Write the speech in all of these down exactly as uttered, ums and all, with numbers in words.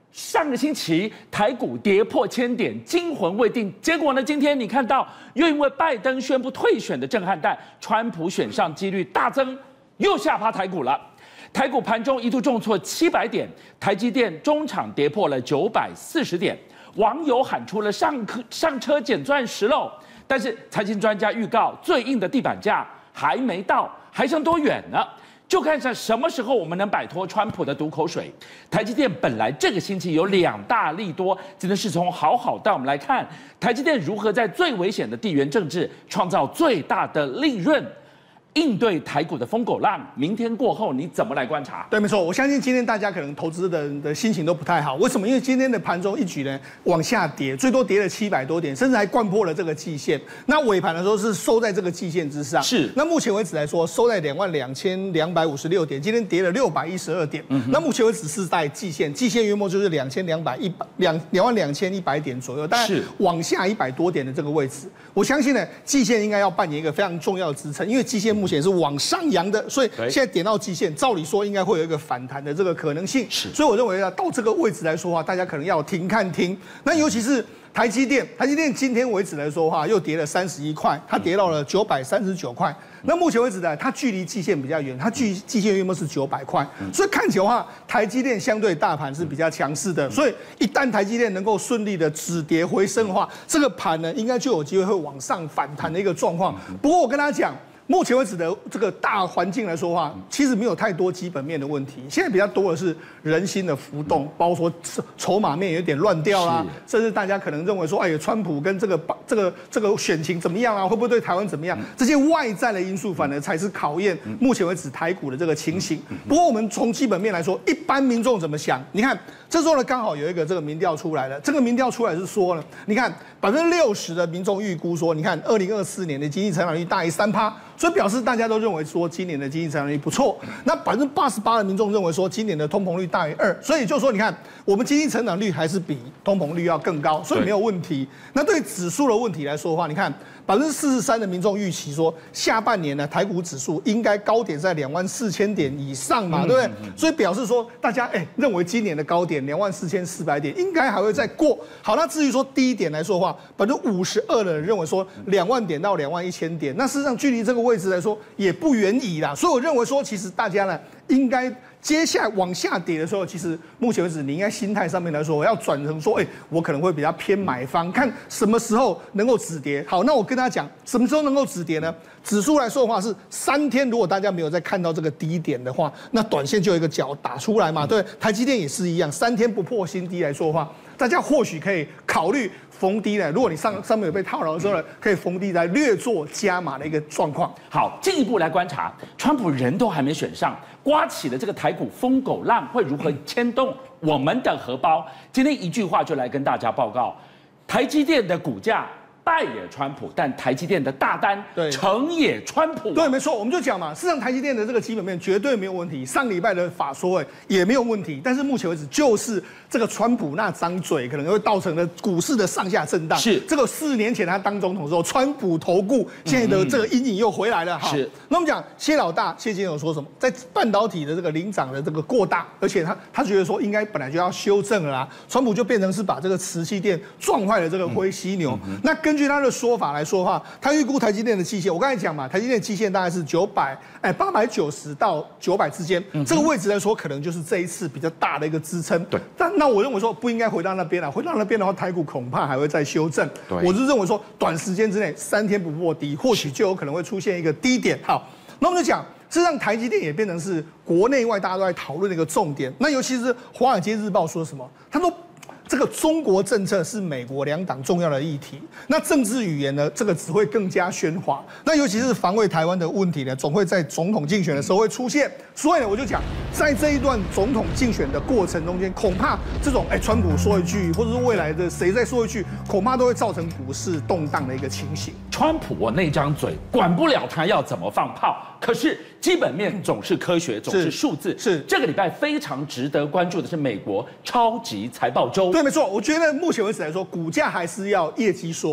上个星期台股跌破千点，惊魂未定。结果呢，今天你看到又因为拜登宣布退选的震撼弹，川普选上几率大增，又吓趴台股了。台股盘中一度重挫七百点，台积电中场跌破了九百四十点。网友喊出了上车上车捡钻石喽，但是财经专家预告，最硬的地板价还没到，还剩多远呢？就看上什么时候我们能摆脱川普的毒口水。台积电本来这个星期有两大利多，真的是从好好到我们来看，台积电如何在最危险的地缘政治创造最大的利润。应对台股的疯狗浪，明天过后你怎么来观察？ 对，没错，我相信今天大家可能投资的人的心情都不太好。为什么？因为今天的盘中一举呢往下跌，最多跌了七百多点，甚至还掼破了这个季线。那尾盘的时候是收在这个季线之上。 是。 那目前为止来说，收在两万两千两百五十六点，今天跌了六百一十二点。嗯。那目前为止是在季线，季线约莫就是两千两百一百两两万两千一百点左右，大概往下一百多点的这个位置。我相信呢，季线应该要扮演一个非常重要的支撑，因为季线目前是往上扬的，所以现在点到季线，照理说应该会有一个反弹的这个可能性。所以我认为啊，到这个位置来说的话，大家可能要停看听。那尤其是台积电，台积电今天为止来说的话，又跌了三十一块，它跌到了九百三十九块。那目前为止呢，它距离季线比较远，它距季线约莫是九百块，所以看起来的话，台积电相对大盘是比较强势的。所以一旦台积电能够顺利的止跌回升的话，这个盘呢，应该就有机会会往上反弹的一个状况。不过我跟大家讲。目前为止的这个大环境来说的话，其实没有太多基本面的问题，现在比较多的是人心的浮动，包括说筹码面有点乱掉啦，甚至大家可能认为说，哎呀，川普跟这个这个这个选情怎么样啊？会不会对台湾怎么样？这些外在的因素反而才是考验目前为止台股的这个情形。不过我们从基本面来说，一般民众怎么想？你看这时候呢，刚好有一个这个民调出来了，这个民调出来是说呢，你看百分之六十的民众预估说，你看二零二四年的经济成长率大于三趴。所以表示大家都认为说今年的经济成长率不错，那百分之八十八的民众认为说今年的通膨率大于二，所以就说你看我们经济成长率还是比通膨率要更高，所以没有问题。那对指数的问题来说的话，你看百分之四十三的民众预期说下半年呢台股指数应该高点在两万四千点以上嘛，对不对？所以表示说大家哎认为今年的高点两万四千四百点应该还会再过。好，那至于说低点来说的话，百分之五十二的人认为说两万点到两万一千点，那事实上距离这个位置来说也不远矣啦，所以我认为说，其实大家呢应该接下来往下跌的时候，其实目前为止你应该心态上面来说，我要转成说，哎、欸，我可能会比较偏买方，看什么时候能够止跌。好，那我跟大家讲，什么时候能够止跌呢？指数来说的话是三天，如果大家没有再看到这个低点的话，那短线就有一个角打出来嘛。对，台积电也是一样，三天不破新低来说的话，大家或许可以考虑。逢低呢，如果你上上面有被套牢的时候呢，可以逢低来略做加码的一个状况。 好，进一步来观察，川普人都还没选上，刮起的这个台股疯狗浪会如何牵动我们的荷包？今天一句话就来跟大家报告，台积电的股价。败也川普，但台积电的大单成也川普、啊。 对，没错，我们就讲嘛，事实上台积电的这个基本面绝对没有问题，上礼拜的法说也没有问题，但是目前为止就是这个川普那张嘴可能会造成了股市的上下震荡。 是这个四年前他当总统的时候，川普投顾，现在的这个阴影又回来了。好， 是。 那我们讲谢老大谢金有说什么，在半导体的这个领涨的这个过大，而且他他觉得说应该本来就要修正了啦，川普就变成是把这个瓷器店撞坏了这个灰犀牛。嗯、那根据他的说法来说的话，他预估台积电的季线，我刚才讲嘛，台积电的季线大概是九百哎八百九十到九百之间，嗯、这个位置来说，可能就是这一次比较大的一个支撑。 对， 但那我认为说不应该回到那边了，回到那边的话，台股恐怕还会再修正。我是认为说，短时间之内三天不破低，或许就有可能会出现一个低点。好，那我们就讲。这让台积电也变成是国内外大家都在讨论的一个重点。那尤其是《华尔街日报》说什么？他说。这个中国政策是美国两党重要的议题，那政治语言呢，这个只会更加喧哗。那尤其是防卫台湾的问题呢，总会在总统竞选的时候会出现。所以呢，我就讲，在这一段总统竞选的过程中间，恐怕这种哎，川普说一句，或者是未来的谁再说一句，恐怕都会造成股市动荡的一个情形。 川普那张嘴管不了他要怎么放炮，可是基本面总是科学，总是数字。 是这个礼拜非常值得关注的是美国超级财报周。 对，没错，我觉得目前为止来说，股价还是要业绩说话。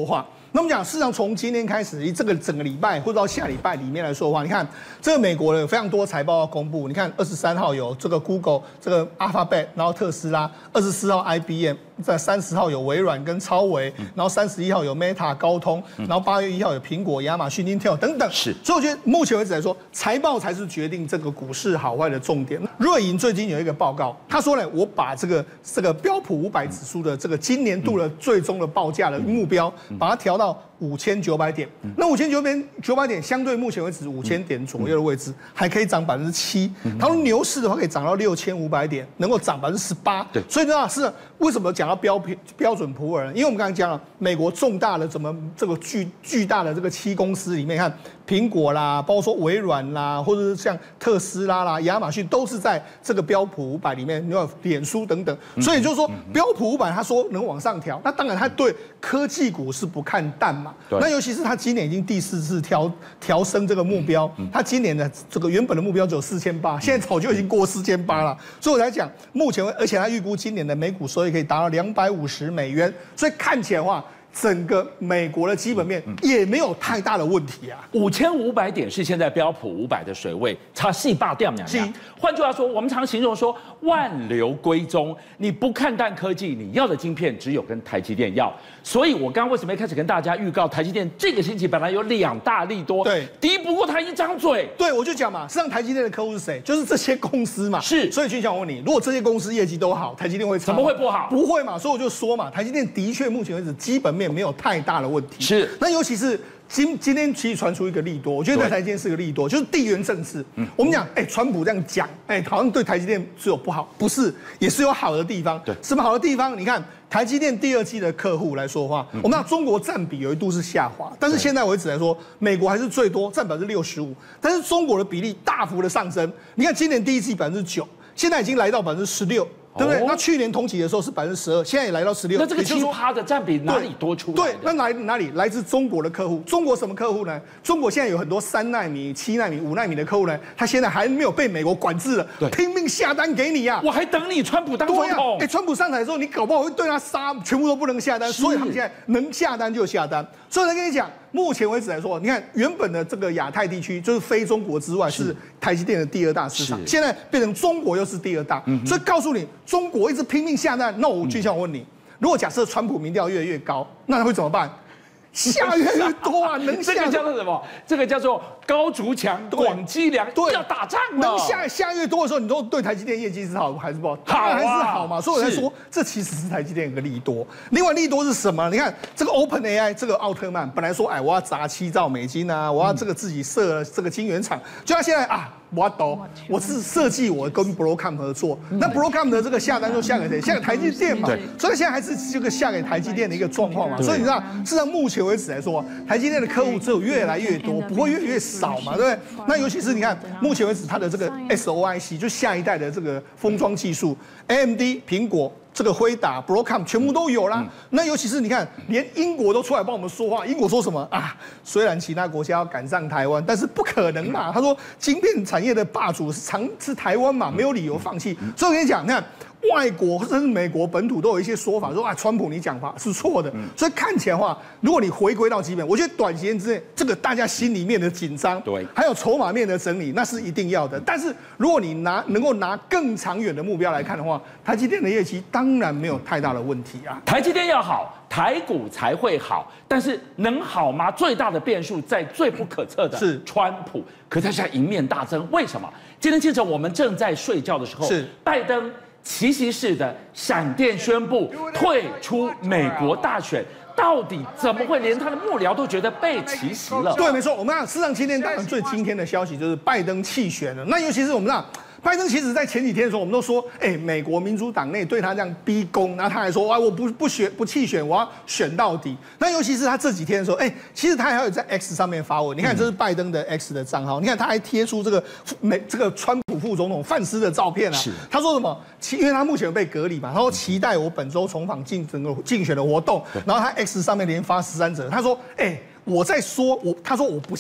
那我们讲，事实上从今天开始，这个整个礼拜或者到下礼拜里面来说的话，你看这个美国的有非常多财报要公布。你看二十三号有这个 Google， 这个 Alphabet， 然后特斯拉；二十四号 I B M， 在三十号有微软跟超微，然后三十一号有 Meta 高通，然后八月一号有苹果、亚马逊、Intel 等等。 是， 所以我觉得目前为止来说，财报才是决定这个股市好坏的重点。瑞银最近有一个报告，他说呢，我把这个这个标普五百指数的这个今年度的最终的报价的目标，把它调到五千九百点。那五千九百九百点相对目前为止五千点左右的位置，还可以涨百分之七。他说牛市的话可以涨到六千五百点，能够涨百分之十八。对，所以呢是为什么讲到标标准普尔呢？因为我们刚才讲了，美国重大的怎么这个巨巨大的这个七公司里面，看苹果啦，包括说微软啦，或者是像特斯拉啦、亚马逊，都是在这个标普五百里面，你有脸书等等。所以就是说，标普五百他说能往上调，那当然他对科技股是不看淡嘛。那尤其是他今年已经第四次调调升这个目标，他今年的这个原本的目标只有四千八，现在早就已经过四千八了。所以我才讲，目前而且他预估今年的每股收益可以达到两百五十美元，所以看起来的话，整个美国的基本面也没有太大的问题啊。 五千五百点是现在标普五百的水位，差细霸掉两样。换句话说，我们常形容说万流归宗，你不看淡科技，你要的晶片只有跟台积电要。所以我刚刚为什么一开始跟大家预告，台积电这个星期本来有两大利多， 对， 敌不过他一张嘴。 对，我就讲嘛，实际上台积电的客户是谁？就是这些公司嘛。 是， 所以君想我问你，如果这些公司业绩都好，台积电会差？ 怎么会不好？ 不会嘛。所以我就说嘛，台积电的确目前为止基本面没有太大的问题。 是， 那尤其是。今今天其实传出一个利多，我觉得对台积电是个利多，就是地缘政治。嗯，我们讲，哎、欸，川普这样讲，哎、欸，好像对台积电只有不好，不是，也是有好的地方。对，什么好的地方？你看台积电第二季的客户来说的话，嗯、我们讲中国占比有一度是下滑，但是现在为止来说，美国还是最多，占百分之六十五，但是中国的比例大幅的上升。你看今年第一季百分之九，现在已经来到百分之十六。对不对？那去年同期的时候是百分之十二，现在也来到十六。 那这个七趴的占比哪里多出来的？ 对，那来哪里？来自中国的客户。中国什么客户呢？中国现在有很多三纳米、七纳米、五纳米的客户呢，他现在还没有被美国管制了，拼命下单给你呀！ 我还等你川普当总统。 哎，川普上台的时候，你搞不好会对他杀，全部都不能下单，所以他们现在能下单就下单。所以我才跟你讲，目前为止来说，你看原本的这个亚太地区，就是非中国之外是台积电的第二大市场，现在变成中国又是第二大，嗯、所以告诉你，中国一直拼命下单。那我就想问你，如果假设川普民调越来越高，那他会怎么办？下越来越多啊，能下这个叫做什么？这个叫做高筑墙、广积粮，对，要打仗了。 能下下越多的时候，你说对台积电业绩是好还是不好？当然还是好嘛。所以我才说，这其实是台积电一个利多。另外利多是什么？你看这个 OpenAI 这个奥特曼，本来说哎我要砸七兆美金啊，我要这个自己设这个晶圆厂，就他现在啊。我懂，我是设计我跟 Broadcom 合作，那 Broadcom 的这个下单就下给谁？下给台积电嘛。所以现在还是这个下给台积电的一个状况嘛。所以你知道，事实上目前为止来说，台积电的客户只有越来越多，不会越来越少嘛，对不对？那尤其是你看，目前为止它的这个 S O I C 就下一代的这个封装技术 ，A M D、苹果。这个辉达、Broadcom 全部都有啦。嗯、那尤其是你看，连英国都出来帮我们说话。英国说什么啊？虽然其他国家要赶上台湾，但是不可能嘛。他说，晶片产业的霸主是长是台湾嘛，没有理由放弃。嗯、所以我跟你讲，你看。外国甚至美国本土都有一些说法，说啊，川普你讲法是错的。嗯、所以看起来的话，如果你回归到基本，我觉得短时间之内，这个大家心里面的紧张，对，还有筹码面的整理，那是一定要的。但是如果你拿能够拿更长远的目标来看的话，台积电的业绩当然没有太大的问题啊。 台积电要好，台股才会好。但是能好吗？最大的变数在最不可测的是川普，可他现在迎面大增，为什么？今天清晨我们正在睡觉的时候，是拜登。奇袭式的闪电宣布退出美国大选，到底怎么会连他的幕僚都觉得被奇袭了？ 对，没错。我们看，事实上今天当然最惊天的消息就是拜登弃选了。那尤其是我们看。拜登其实在前几天的时候，我们都说，哎、欸，美国民主党内对他这样逼宫，然后他还说，啊，我不不选不弃选，我要选到底。那尤其是他这几天的时候，哎、欸，其实他还有在 X 上面发文，你看这是拜登的 X 的账号，你看他还贴出这个美这个川普副总统范斯的照片啊。他说什么？因为他目前被隔离嘛，他说期待我本周重访竞整个竞选的活动，然后他 X 上面连发十三则，他说，哎、欸。我在说，我他说我不信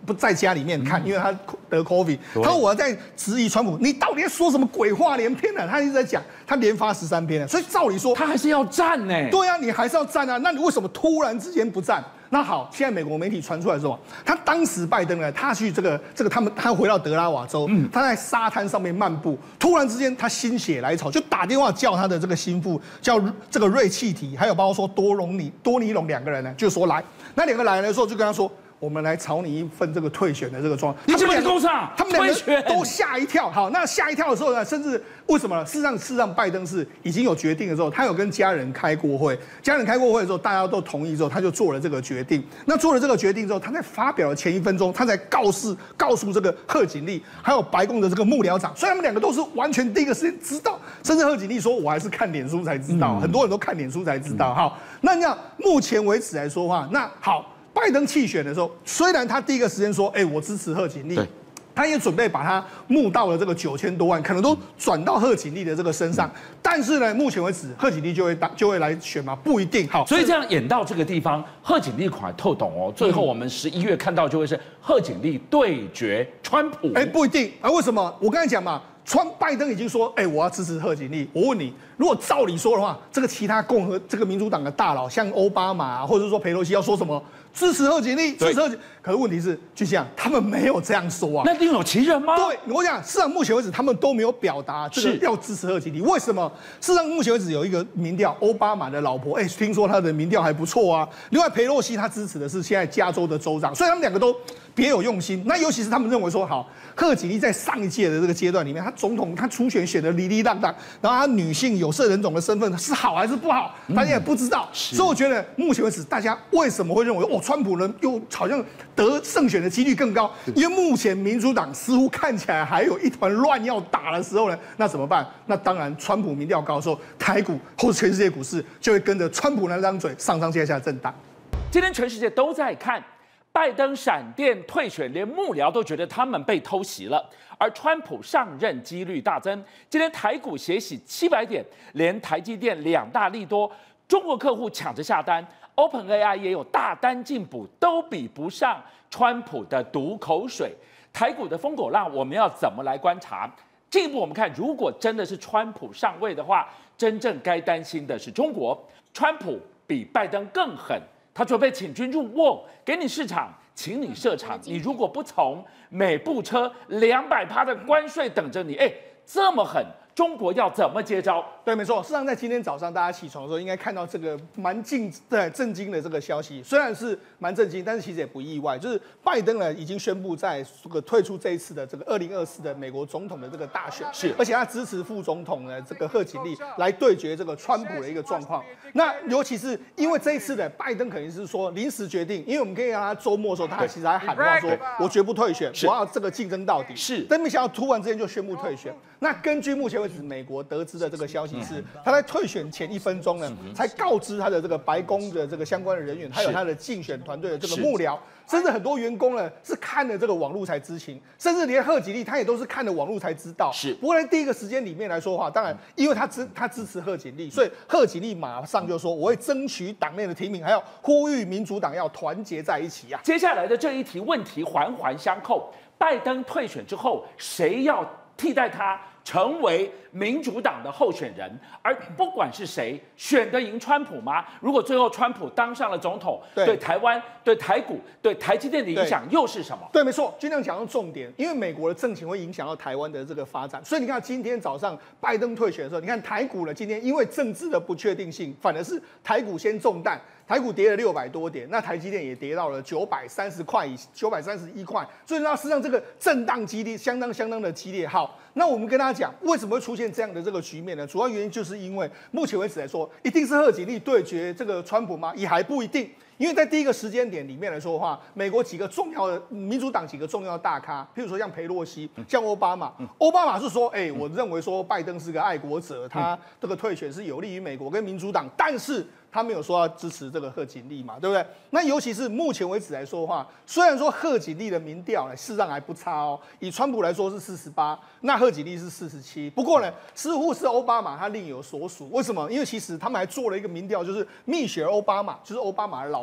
不在家里面看，因为他得 COVID。他说我在质疑川普，你到底在说什么鬼话连篇呢？他一直在讲，他连发十三篇了。所以照理说， 他还是要站呢。 对啊，你还是要站啊。那你为什么突然之间不站？那好，现在美国媒体传出来说，他当时拜登呢，他去这个这个他们他回到德拉瓦州，嗯，他在沙滩上面漫步，突然之间他心血来潮，就打电话叫他的这个心腹，叫这个瑞气体，还有包括说多隆尼多尼龙两个人呢，就说来，那两个来的时候就跟他说。我们来炒你一份这个退选的这个状况， 你这么工上， 他们两个都吓一跳。好，那吓一跳的时候呢，甚至为什么呢？事实上，事实上，拜登是已经有决定的时候，他有跟家人开过会，家人开过会的时候，大家都同意之后，他就做了这个决定。那做了这个决定之后，他在发表的前一分钟，他才告诉告诉这个贺锦丽，还有白宫的这个幕僚长，所以他们两个都是完全第一个时间知道，甚至贺锦丽说，我还是看脸书才知道，嗯、很多人都看脸书才知道。好，那你看目前为止来说话，那好。拜登弃选的时候，虽然他第一个时间说，哎、欸，我支持贺锦丽，他也准备把他募到了这个九千多万，可能都转到贺锦丽的这个身上。但是呢，目前为止，贺锦丽就会打就会来选嘛，不一定。好， 所以这样演到这个地方，贺锦丽款透懂哦。最后我们十一月看到就会是贺锦丽对决川普。 哎、欸，不一定啊，为什么？我刚才讲嘛。川拜登已经说，哎、欸，我要支持贺锦丽。我问你，如果照理说的话，这个其他共和这个民主党的大佬，像奥巴马、啊、或者是说裴洛西，要说什么支持贺锦丽，支持贺锦。可是问题是，就像他们没有这样说啊。 那另有其人吗？ 对，我讲，事实上目前为止，他们都没有表达这个要支持贺锦丽。为什么？事实上目前为止有一个民调，奥巴马的老婆，哎、欸，听说他的民调还不错啊。另外，裴洛西他支持的是现在加州的州长，所以他们两个都别有用心。那尤其是他们认为说，好，贺锦丽在上一届的这个阶段里面，他总统他初选选的哩哩当当，然后他女性有色人种的身份是好还是不好，大家也不知道。嗯、所以我觉得目前为止，大家为什么会认为哦，川普呢又好像得胜选的几率更高？因为目前民主党似乎看起来还有一团乱要打的时候呢，那怎么办？那当然，川普民调高的时候，台股或者全世界股市就会跟着川普那张嘴上上下下震荡。 今天全世界都在看。拜登闪电退选，连幕僚都觉得他们被偷袭了。而川普上任几率大增，今天台股血洗七百点，连台积电两大利多，中国客户抢着下单 ，OpenAI 也有大单进补，都比不上川普的毒口水。台股的疯狗浪，我们要怎么来观察？进一步我们看，如果真的是川普上位的话，真正该担心的是中国。川普比拜登更狠。他准备请君入瓮，给你市场，请你设厂。你如果不从，每部车两百趴的关税等着你。哎，这么狠，中国要怎么接招？ 对，没错。事实上，在今天早上大家起床的时候，应该看到这个蛮惊对震惊的这个消息。虽然是蛮震惊，但是其实也不意外。就是拜登呢已经宣布在这个退出这一次的这个二零二四的美国总统的这个大选， 是， 而且他支持副总统呢这个贺锦丽来对决这个川普的一个状况。那尤其是因为这一次的拜登肯定是说临时决定，因为我们可以让他周末的时候，他其实还喊话说，我绝不退选，我要这个竞争到底。 是， 但没想到突然之间就宣布退选。那根据目前为止美国得知的这个消息是，他在退选前一分钟呢，才告知他的这个白宫的这个相关的人员，还有他的竞选团队的这个幕僚，甚至很多员工呢是看了这个网络才知情，甚至连贺锦丽他也都是看了网络才知道。 是， 不过在第一个时间里面来说的话，当然因为他支他支持贺锦丽，所以贺锦丽马上就说我会争取党内的提名，还要呼吁民主党要团结在一起啊。 接下来的这一题问题环环相扣，拜登退选之后，谁要替代他成为民主党的候选人？而不管是谁选得赢川普吗？如果最后川普当上了总统，对, 对台湾、对台股、对台积电的影响又是什么？ 对，没错，就这样讲到重点，因为美国的政情会影响到台湾的这个发展，所以你看今天早上拜登退选的时候，你看台股呢，今天因为政治的不确定性，反而是台股先中弹。台股跌了六百多点，那台积电也跌到了九百三十块以九百三十一块，所以呢，事实上这个震荡激烈，相当相当的激烈。好，那我们跟大家讲，为什么会出现这样的这个局面呢？主要原因就是因为目前为止来说，一定是贺锦丽对决这个川普吗？也还不一定。因为在第一个时间点里面来说的话，美国几个重要的民主党几个重要的大咖，譬如说像裴洛西、像奥巴马，奥巴马是说，哎、欸，我认为说拜登是个爱国者，他这个退选是有利于美国跟民主党，但是他没有说要支持这个贺锦丽嘛，对不对？那尤其是目前为止来说的话，虽然说贺锦丽的民调呢，事实上还不差哦，以川普来说是四十八，那贺锦丽是四十七，不过呢，似乎是奥巴马他另有所属。为什么？因为其实他们还做了一个民调，就是蜜雪儿奥巴马，就是奥巴马的老婆。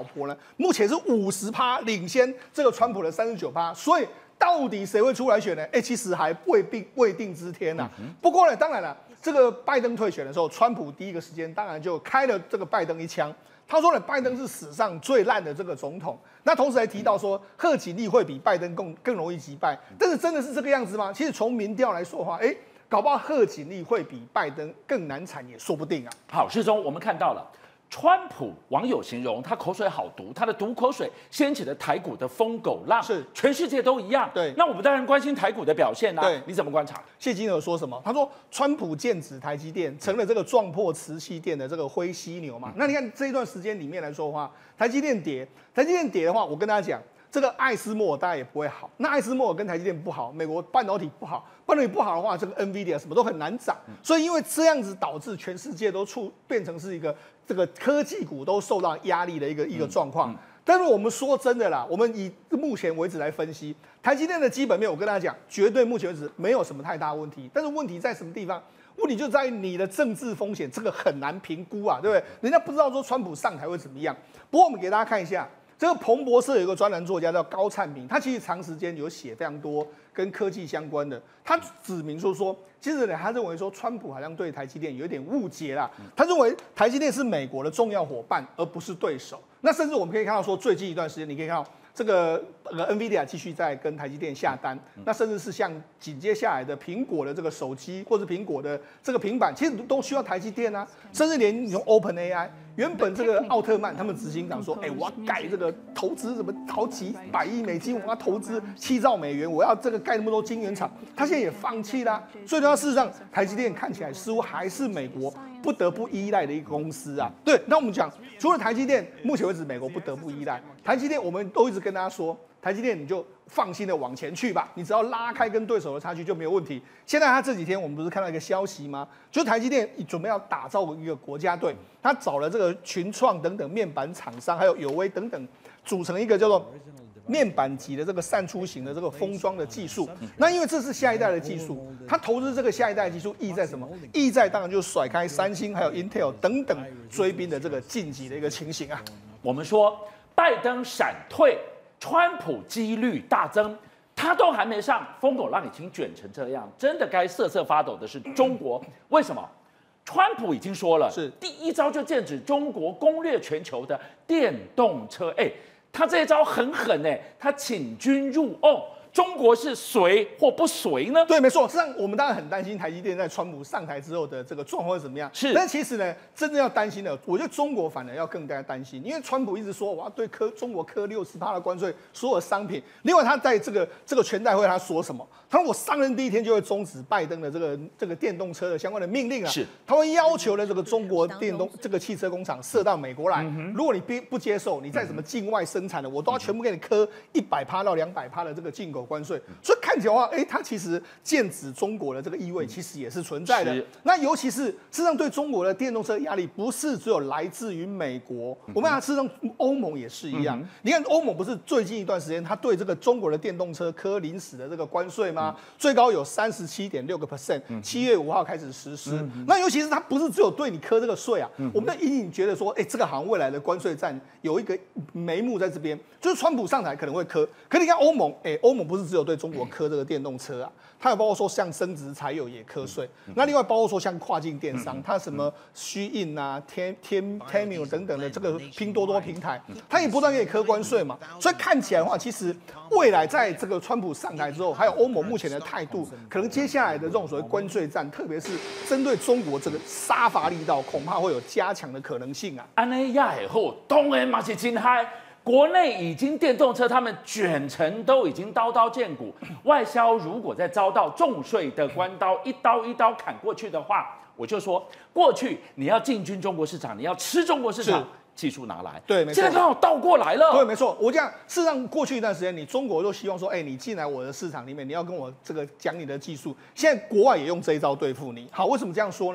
婆呢，目前是五十趴领先这个川普的三十九趴，所以到底谁会出来选呢？哎，其实还未必未定之天呐、啊。不过呢，当然了，这个拜登退选的时候，川普第一个时间当然就开了这个拜登一枪。他说呢，拜登是史上最烂的这个总统。那同时还提到说，贺锦丽会比拜登更更容易击败。但是真的是这个样子吗？其实从民调来说的话，哎，搞不好贺锦丽会比拜登更难产也说不定啊。 好，世忠，我们看到了。川普网友形容他口水好毒，他的毒口水掀起了台股的疯狗浪， 是全世界都一样。 对， 那我们当然关心台股的表现啦、啊。 对， 你怎么观察？ 谢金河说什么？他说川普剑指台积电，成了这个撞破磁器电的这个灰犀牛嘛。那你看这一段时间里面来说的话，台积电跌，台积电跌的话，我跟大家讲。这个艾斯摩尔大家也不会好，那艾斯摩尔跟台积电不好，美国半导体不好，半导体不好的话，这个 NVIDIA 什么都很难涨，所以因为这样子导致全世界都处变成是一个这个科技股都受到压力的一个一个状况。但是我们说真的啦，我们以目前为止来分析，台积电的基本面，我跟大家讲，绝对目前为止没有什么太大问题。但是问题在什么地方？问题就在于你的政治风险，这个很难评估啊，对不对？人家不知道说川普上台会怎么样。不过我们给大家看一下。这个彭博社有一个专栏作家叫高灿明，他其实长时间有写非常多跟科技相关的。他指明说说，其实呢，他认为说川普好像对台积电有一点误解啦。他认为台积电是美国的重要伙伴，而不是对手。那甚至我们可以看到说，最近一段时间，你可以看到这个呃 NVIDIA 继续在跟台积电下单，那甚至是像紧接下来的苹果的这个手机或者苹果的这个平板，其实都需要台积电啊。甚至连你用 OpenAI。原本这个奥特曼他们执行长说，哎、欸，我要盖这个投资什么好几百亿美金，我要投资七兆美元，我要这个盖那么多晶圆厂，他现在也放弃啦。所以，他事实上，台积电看起来似乎还是美国不得不依赖的一个公司啊。对，那我们讲，除了台积电，目前为止美国不得不依赖台积电，我们都一直跟大家说，台积电你就放心的往前去吧，你只要拉开跟对手的差距就没有问题。现在他这几天我们不是看到一个消息吗？就是台积电准备要打造一个国家队，他找了这个群创等等面板厂商，还有友威等等，组成一个叫做面板级的这个散出型的这个封装的技术。那因为这是下一代的技术，他投资这个下一代技术意在什么？意在当然就甩开三星还有 Intel 等等追兵的这个晋级的一个情形啊。 我们说拜登闪退，川普几率大增。他都还没上，疯狗浪已经卷成这样，真的该瑟瑟发抖的是中国。为什么？川普已经说了， 是第一招就剑指中国攻略全球的电动车。哎，他这一招很狠哎，他请君入瓮。中国是随或不随呢？ 对，没错。实际上，我们当然很担心台积电在川普上台之后的这个状况会怎么样。 是， 但其实呢，真正要担心的，我觉得中国反而要更加担心，因为川普一直说我要对科中国科六十趴的关税，所有的商品。另外，他在这个这个全代会他说什么？他说我上任第一天就会终止拜登的这个这个电动车的相关的命令啊。 是， 他会要求呢这个中国电动这个汽车工厂设到美国来，嗯、如果你不不接受，你在什么境外生产的，我都要全部给你科一百趴到两百趴的这个进口关税。所以看起来的话，哎，它其实剑指中国的这个意味其实也是存在的。那尤其是事实上对中国的电动车压力，不是只有来自于美国，嗯、我们讲事实上欧盟也是一样。嗯、你看欧盟不是最近一段时间，它对这个中国的电动车科临时的这个关税吗？嗯、最高有三十七点六个 percent， 七月五号开始实施。嗯、那尤其是它不是只有对你科这个税啊，嗯、我们的隐隐觉得说，哎，这个好像未来的关税战有一个眉目在这边，就是川普上台可能会科。可你看欧盟，哎，欧盟不是只有对中国科这个电动车啊，它有包括说像生质柴油也课税，那另外包括说像跨境电商，它什么虚印啊、天天 Temu 等等的这个拼多多平台，它也不断给你课关税嘛。所以看起来的话，其实未来在这个川普上台之后，还有欧盟目前的态度，可能接下来的这种所谓关税战，特别是针对中国这个杀伐力道，恐怕会有加强的可能性啊。 安内亚以后，当然嘛是真嗨。国内已经电动车，他们卷成都已经刀刀见骨。外销如果再遭到重税的关刀，一刀一刀砍过去的话，我就说，过去你要进军中国市场，你要吃中国市场。技术拿来， 对，没错。 现在刚好倒过来了， 对，没错。我讲，事实上过去一段时间，你中国就希望说，哎、欸，你进来我的市场里面，你要跟我这个讲你的技术。现在国外也用这一招对付你。好，为什么这样说呢？事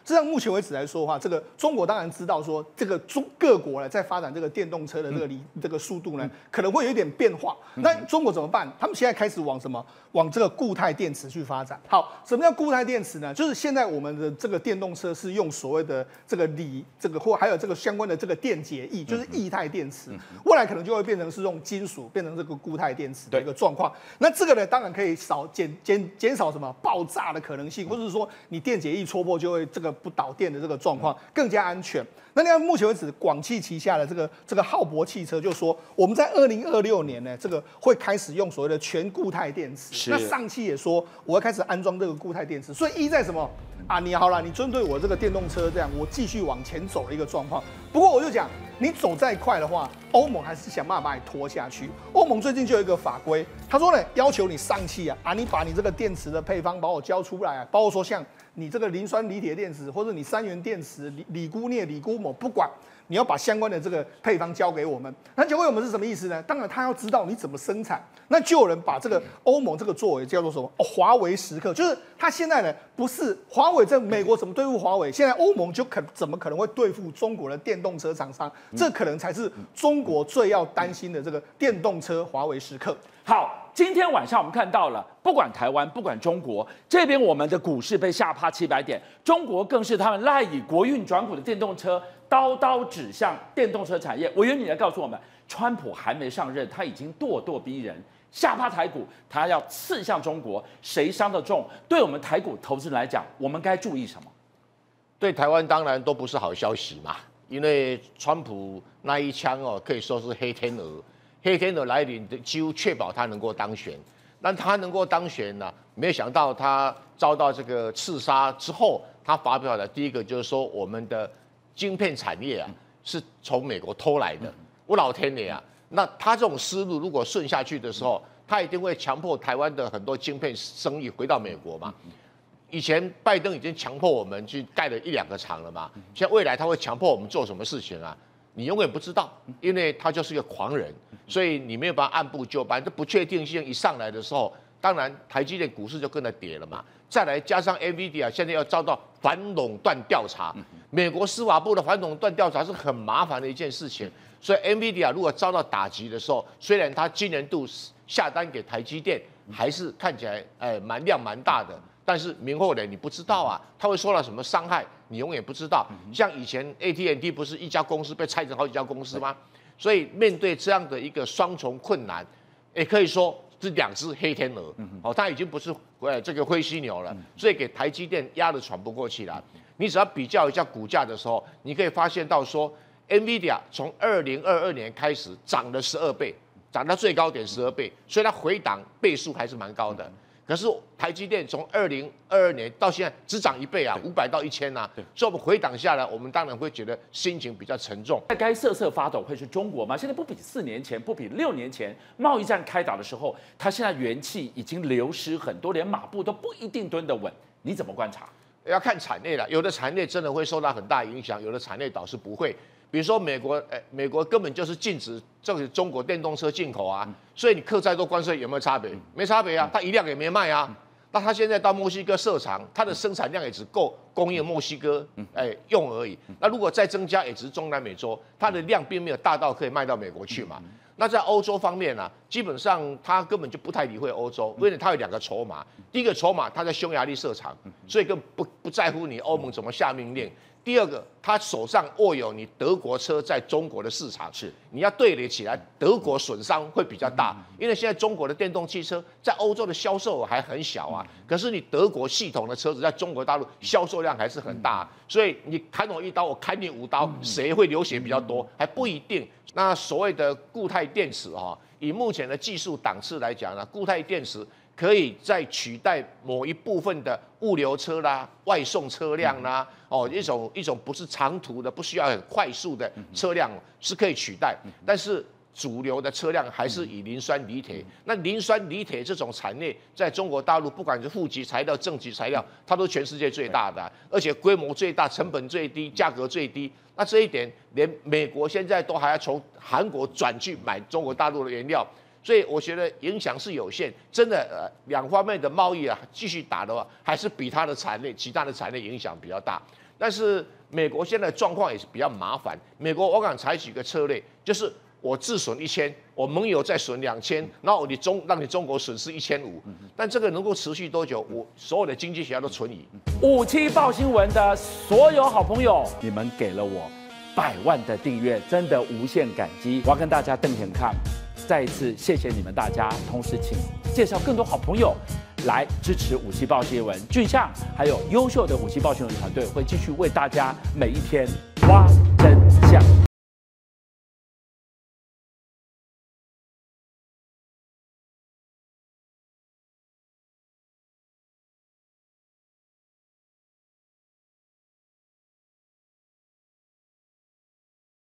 这样目前为止来说的话，这个中国当然知道说，这个中各国呢在发展这个电动车的这个理、嗯、这个速度呢，可能会有一点变化。嗯、那中国怎么办？他们现在开始往什么？往这个固态电池去发展。好，什么叫固态电池呢？就是现在我们的这个电动车是用所谓的这个锂，这个或还有这个相关的这个电解液，就是液态电池。未来可能就会变成是用金属变成这个固态电池的一个状况。那这个呢，当然可以少减减减少什么爆炸的可能性，或者是说你电解液戳破就会这个不导电的这个状况，更加安全。那另外目前为止，广汽旗下的这个这个浩博汽车就说，我们在二零二六年呢，这个会开始用所谓的全固态电池。那上汽也说，我要开始安装这个固态电池。所以意在什么啊？你好了，你针对我这个电动车这样，我继续往前走的一个状况。不过我就讲，你走再快的话，欧盟还是想办法把你拖下去。欧盟最近就有一个法规，他说呢，要求你上汽啊啊，你把你这个电池的配方把我交出来啊，包括说像你这个磷酸锂铁电池，或者你三元电池、锂锂钴镍、锂钴锰，不管。你要把相关的这个配方交给我们，那交给我们是什么意思呢？当然，他要知道你怎么生产。那就有人把这个欧盟这个作为叫做什么？哦，华为时刻，就是他现在呢，不是华为在美国怎么对付华为，现在欧盟就可怎么可能会对付中国的电动车厂商？这可能才是中国最要担心的这个电动车华为时刻。 好，今天晚上我们看到了，不管台湾，不管中国这边，我们的股市被吓趴七百点，中国更是他们赖以国运转股的电动车。刀刀指向电动车产业，委员你来告诉我们，川普还没上任，他已经咄咄逼人，吓趴台股，他要刺向中国，谁伤得重？对我们台股投资人来讲，我们该注意什么？ 对台湾当然都不是好消息嘛，因为川普那一枪哦，可以说是黑天鹅，黑天鹅来临，几乎确保他能够当选。但他能够当选呢、啊，没有想到他遭到这个刺杀之后，他发表的第一个就是说我们的晶片产业啊，是从美国偷来的。我老天爷啊！那他这种思路如果顺下去的时候，他一定会强迫台湾的很多晶片生意回到美国嘛。以前拜登已经强迫我们去盖了一两个厂了嘛，现在未来他会强迫我们做什么事情啊？你永远不知道，因为他就是一个狂人，所以你没有办法按部就班。这不确定性一上来的时候，当然台积电股市就跟着跌了嘛。再来加上 N V I D I A 现在要遭到反垄断调查，美国司法部的反垄断调查是很麻烦的一件事情，所以 N V I D I A 如果遭到打击的时候，虽然它今年度下单给台积电还是看起来呃蛮量蛮大的，但是明后年你不知道啊，它会受到什么伤害，你永远不知道。像以前 A T and T 不是一家公司被拆成好几家公司吗？所以面对这样的一个双重困难，也可以说是两只黑天鹅，哦，它已经不是呃这个灰犀牛了，所以给台积电压得喘不过气来。你只要比较一下股价的时候，你可以发现到说 ，N V I D I A 从二零二二年开始涨了十二倍，涨到最高点十二倍，所以它回档倍数还是蛮高的。可是台积电从二零二二年到现在只涨一倍啊，五百到一千啊，所以我们回档下来，我们当然会觉得心情比较沉重。 在该瑟瑟发抖会是中国吗？现在不比四年前，不比六年前贸易战开打的时候，它现在元气已经流失很多，连马步都不一定蹲得稳。你怎么观察？ 要看产业了，有的产业真的会受到很大影响，有的产业倒是不会。比如说美国，呃，美国根本就是禁止这个中国电动车进口啊，所以你课再多关税有没有差别？没差别啊，它一辆也没卖啊。那它现在到墨西哥设厂，它的生产量也只够供应墨西哥哎用而已。那如果再增加，也只是中南美洲，它的量并没有大到可以卖到美国去嘛。那在欧洲方面呢、啊，基本上他根本就不太理会欧洲，因为他有两个筹码。第一个筹码，他在匈牙利设厂，所以更不不在乎你欧盟怎么下命令。第二个，他手上握有你德国车在中国的市场，是你要对垒起来，德国损伤会比较大，因为现在中国的电动汽车在欧洲的销售还很小啊，可是你德国系统的车子在中国大陆销售量还是很大，所以你砍我一刀，我砍你五刀，谁会流血比较多还不一定。那所谓的固态电池啊，以目前的技术档次来讲呢，固态电池可以再取代某一部分的物流车啦、外送车辆啦，哦，一种一种不是长途的、不需要很快速的车辆是可以取代，但是主流的车辆还是以磷酸锂铁。那磷酸锂铁这种产业，在中国大陆不管是负极材料、正极材料，它都是全世界最大的，而且规模最大、成本最低、价格最低。那这一点，连美国现在都还要从韩国转去买中国大陆的原料。所以我觉得影响是有限，真的，呃，两方面的贸易啊，继续打的话，还是比它的产业、其他的产业影响比较大。 但是美国现在的状况也是比较麻烦。美国我敢采取一个策略，就是我自损一千，我盟友再损两千，然后你中让你中国损失一千五。但这个能够持续多久？我所有的经济学家都存疑。 五七报新闻的所有好朋友，你们给了我百万的订阅，真的无限感激。我要跟大家瞪眼看，再一次谢谢你们大家，同时请介绍更多好朋友来支持五七报新闻。俊相还有优秀的五七报新闻团队会继续为大家每一天挖